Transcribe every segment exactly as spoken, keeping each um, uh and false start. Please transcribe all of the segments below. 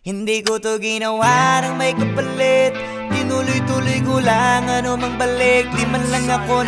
Hindi ko to ginawa ng may kapalit. Tinuloy-tuloy ko lang ano mang balik. Di man lang ako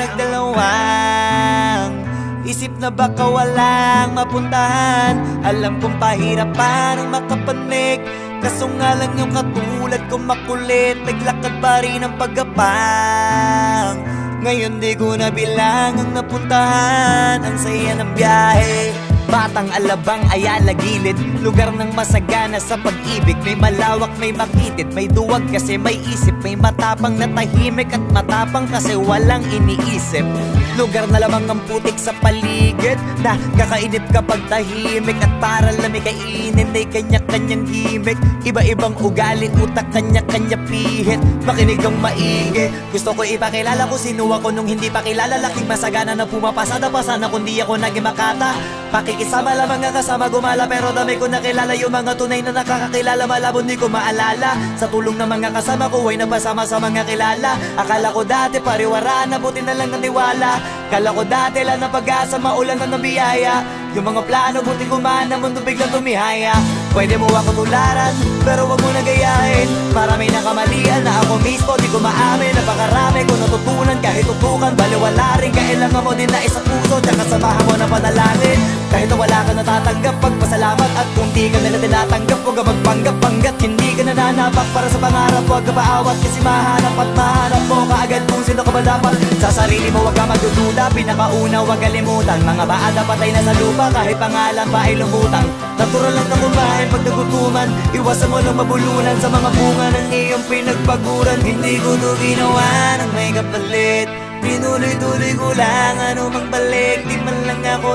nagdalawang isip na baka walang mapuntahan. Alam kong pahirapan ang makapanik, kaso nga lang yung katulad ko makulit. Naglakad pa rin ang paggapang. Ngayon di ko na bilang ang napuntahan. Ang saya ng biyahe, Batang Alabang, Ayala, Gilid, lugar ng masagana sa pag-ibig. May malawak, may makitid, may duwag kasi may isip. May matapang na tahimik at matapang kasi walang iniisip. Lugar na lamang ang putik sa paligid, na kakainip kapag tahimik. At para lamig kainin ay kanya-kanyang gimmick. Iba-ibang ugali, utak, kanya-kanya pihit. Makinig ang maigi, gusto ko ipakilala ko sino ako nung hindi pa kilala. Laking masagana na pumapasada pa sana kundi ako naging makata. Pakikisama lamang nga kasama gumala, pero dami ko nakilala yung mga tunay na nakakakilala. Malabo di ko maalala, sa tulong ng mga kasama ko ay napasama sa mga kilala. Akala ko dati pariwara na, buti na lang ng tiwala. Kala ko dati lang na pag-asa, maulan na ng biyaya. Yung mga plano buti gumana, mundo biglang tumihaya. Pwede mo ako tularan, pero wag mo nagayahin. Marami na kamalian na ako mismo di ko maamin. Napakarami ko natutunan kahit tutukan, baliwala rin. Kailangan mo din na isa puso, tsaka samahan mo na panalangin. Kahit na wala ka natatanggap, pagpasalamat. At kung di ka nila tinatanggap, huwag ka magpanggap-panggat. Hindi ka nananapak para sa pangarap, huwag ka paawat. Kasi mahanap at mahanap mo kaagad kung sino ka ba dapat. Sa sarili mo huwag ka magdududa, pinakauna huwag kalimutan. Mga baada patay na sa lupa, kahit pangalan pa ay lumutang. Natural lang na kumain pag nagutuman, iwasan mo lang mabulunan sa mga bunga ng iyong pinagpaguran. Hindi ko to ginawa ng may kapalit. Tinuloy-tuloy ko lang ano mang balik. Di man lang ako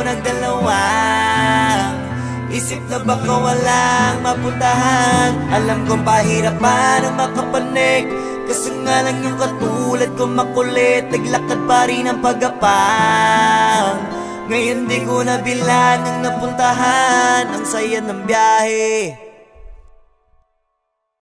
nagdalawang isip na baka walang mapuntahan. Alam kong pahirapan ang makapanik, kaso nga lang yung katulad ko makulit. Naglakad pa rin ang paggapang. Ngayon di ko na bilang ang napuntahan. Ang saya ng biyahe.